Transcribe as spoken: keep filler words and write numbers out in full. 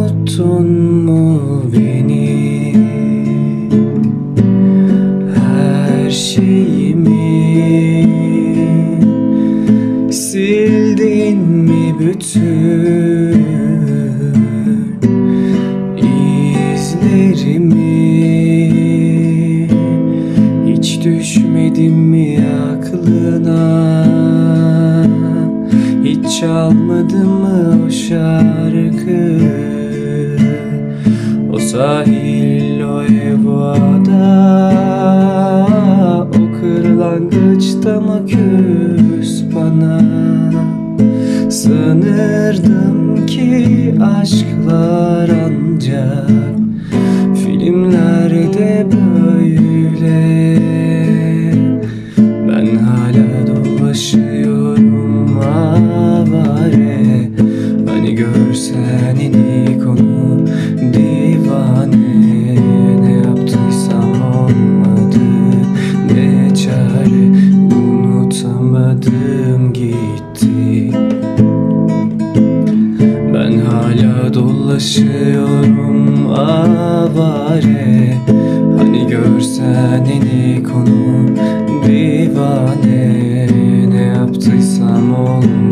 unuttun mu beni? Her şeyimi sildin mi bütün izlerimi? Hiç düşmedim mi aklına? Hiç çalmadı mı o şarkı? O sahil, o ev, o ada, o kırlangıçta mı küs bana? Sanırdım ki aşklar ancak filmlerde böyle. Ben hala dolaşıyorum avare. Hani görsen inik onu divane. Ne yaptıysam olmadı, ne çare, unutamadım gitti. Ben hala dolaşıyorum avare. Hani görsen inik onu divane. Ne yaptıysam olmadı,